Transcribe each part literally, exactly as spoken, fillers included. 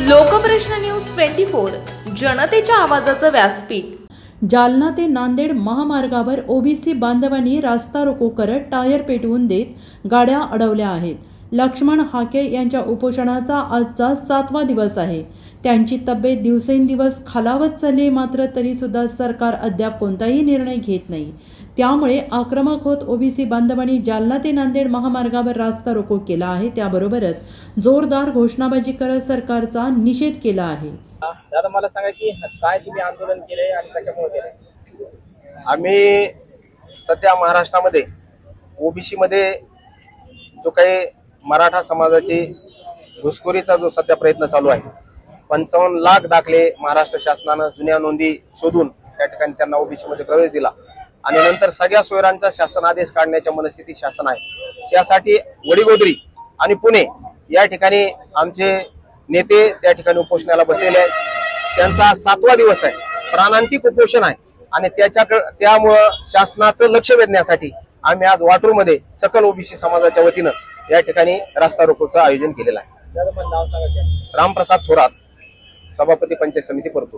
Lokprashna news twenty four, जनतेच्या आवाजाचं व्यासपीठ। जालना ते नांदेड महामार्गावर ओबीसी बांधवांनी रास्ता रोको करत टायर पेटवून देत गाड्या अडवल्या आहेत। लक्ष्मण हाके यांच्या उपोषणाचा आजचा सातवा दिवस आहे। त्यांची तब्येत दिवसेंदिवस खालावत चालली, मात्र तरी सुद्धा सरकार अद्याप कोणताही निर्णय घेत नाही। त्यामुळे आक्रमक होत ओबीसी बांधवांनी जालना ते नांदेड महामार्गावर रास्ता रोको केला आहे। त्याबरोबरच जोरदार घोषणाबाजी करत सरकारचा निषेध केला आहे। दादा, मला सांगा की काय तुम्ही आंदोलन केले आणि कशामुळे केले? आम्ही सध्या महाराष्ट्रामध्ये ओबीसी मध्ये जो काही मराठा समाजाची घुसखोरीचा जो सध्या प्रयत्न चालू आहे, पंचावन्न लाख दाखले महाराष्ट्र शासनानं जुन्या नोंदी शोधून त्या ठिकाणी त्यांना ओबीसी मध्ये प्रवेश दिला आणि नंतर सगळ्या सोयरांचा शासन आदेश काढण्याच्या मनस्थिती शासन आहे। त्यासाठी वडीगोद्री आणि पुणे या ठिकाणी आमचे नेते त्या ठिकाणी उपोषणाला बसलेले आहेत। त्यांचा सातवा दिवस आहे, प्राणांतिक उपोषण आहे आणि त्याच्याकडे त्यामुळं शासनाचं लक्ष वेधण्यासाठी आम्ही आज वाटूर मध्ये सकल ओबीसी समाजाच्या वतीनं या ठिकाणी रास्ता रोकोचं आयोजन केलेलं आहे। रामप्रसाद थोरात, सभापती पंचायत समिती परतूर।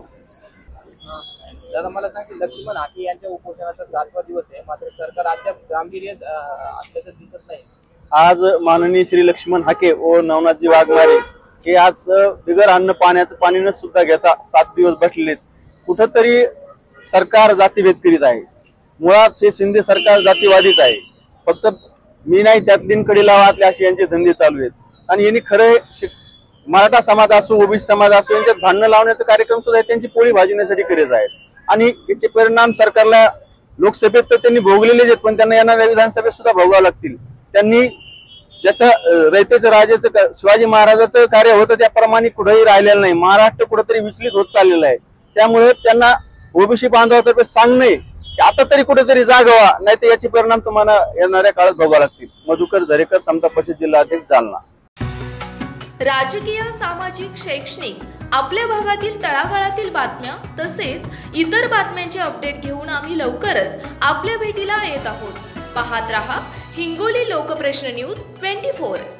दादा, मला सांग की लक्ष्मण हाके यांच्या उपोषणाचा सातवा दिवस आहे, मात्र सरकार अद्याप गांभीर्य असल्याचं दिसत नाही। आज माननीय श्री लक्ष्मण हाके व नवनाथजी वाघमारे हे आज बिगर अन्न पाण्याचं पाणी न सुद्धा घेता सात दिवस बसलेले। कुठंतरी सरकार जातीभेद करीत आहे। मुळात हे शिंदे सरकार जातीवादीच आहे। फक्त मी नाही त्यातलीन कडीला वाचले असे यांचे धंदे चालू आहेत आणि यांनी खरे मराठा समाज असो ओबीसी समाज असो यांच्यात भांडणं लावण्याचा कार्यक्रम सुद्धा त्यांची पोळी भाजण्यासाठी करीत आहेत आणि याचे परिणाम सरकारला लोकसभेत तर त्यांनी भोगलेलेच आहेत, पण त्यांना येणाऱ्या विधानसभेत सुद्धा भोगावं लागतील। त्यांनी जसं रयतेचं राजाचं शिवाजी महाराजाचं कार्य होतं त्याप्रमाणे कुठेही राहिलेलं नाही। महाराष्ट्र कुठेतरी विचलित होत चाललेला आहे। त्यामुळे त्यांना ओबीसी बांधवातर्फे सांगणे की आता तरी कुठेतरी जागवा, नाही तर याचे परिणाम तुम्हाला येणाऱ्या काळात भोगावे लागतील। मधुकर झरेकर, समता पक्षी जिल्हा अध्यक्ष, जालना। राजकीय, सामाजिक, शैक्षणिक आपल्या भागातील तळागाळातील बातम्या तसेच इतर बातम्यांचे अपडेट घेऊन आम्ही लवकरच आपल्या भेटीला येत आहोत। पाहत रहा Hingoli Lokprashna news twenty four.